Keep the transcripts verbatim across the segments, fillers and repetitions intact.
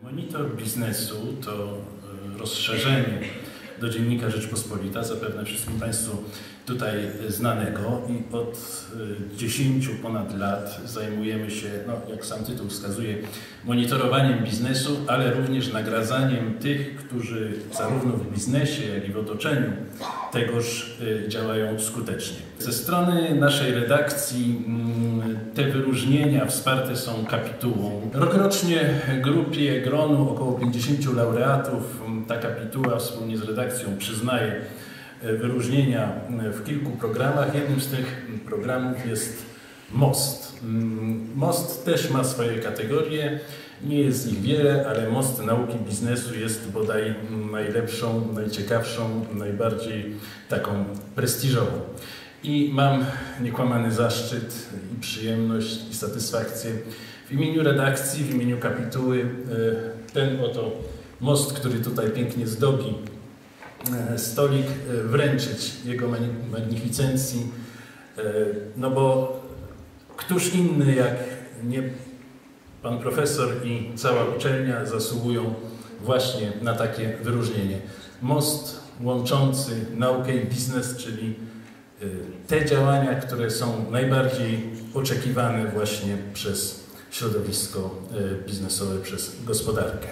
Monitor biznesu to rozszerzenie do Dziennika Rzeczpospolita, zapewne wszystkim Państwu tutaj znanego, i od dziesięciu ponad lat zajmujemy się, no, jak sam tytuł wskazuje, monitorowaniem biznesu, ale również nagradzaniem tych, którzy zarówno w biznesie, jak i w otoczeniu tegoż działają skutecznie. Ze strony naszej redakcji te wyróżnienia wsparte są kapitułą. Rokrocznie grupie, gronu około pięćdziesięciu laureatów ta kapituła wspólnie z redakcją przyznaje wyróżnienia w kilku programach. Jednym z tych programów jest Most. Most też ma swoje kategorie, nie jest ich wiele, ale Most Nauki Biznesu jest bodaj najlepszą, najciekawszą, najbardziej taką prestiżową. I mam niekłamany zaszczyt i przyjemność i satysfakcję w imieniu redakcji, w imieniu kapituły ten oto most, który tutaj pięknie zdobi stolik, wręczyć jego magnificencji, no bo któż inny jak nie pan profesor i cała uczelnia zasługują właśnie na takie wyróżnienie. Most łączący naukę i biznes, czyli te działania, które są najbardziej oczekiwane właśnie przez środowisko biznesowe, przez gospodarkę.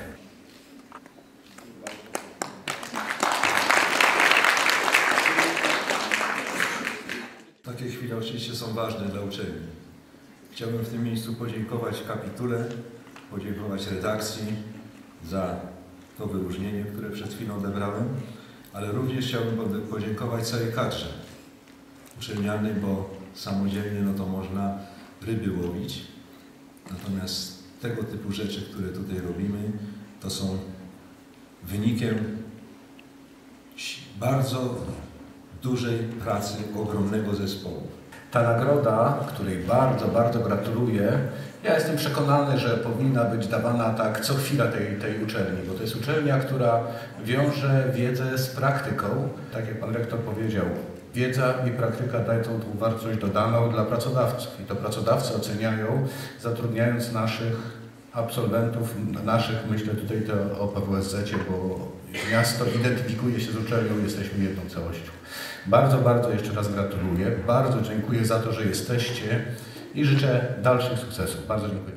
Takie chwile oczywiście są ważne dla uczelni. Chciałbym w tym miejscu podziękować kapitule, podziękować redakcji za to wyróżnienie, które przed chwilą odebrałem, ale również chciałbym podziękować całej kadrze uczelnianej, bo samodzielnie no to można ryby łowić. Natomiast tego typu rzeczy, które tutaj robimy, to są wynikiem bardzo dużej pracy ogromnego zespołu. Ta nagroda, której bardzo, bardzo gratuluję, ja jestem przekonany, że powinna być dawana tak co chwila tej, tej uczelni, bo to jest uczelnia, która wiąże wiedzę z praktyką. Tak jak pan rektor powiedział, wiedza i praktyka dają tą wartość dodaną dla pracodawców i to pracodawcy oceniają, zatrudniając naszych absolwentów, naszych, myślę tutaj to o P W S Z-cie, bo miasto identyfikuje się z uczelnią, jesteśmy jedną całością. Bardzo, bardzo jeszcze raz gratuluję, bardzo dziękuję za to, że jesteście i życzę dalszych sukcesów. Bardzo dziękuję.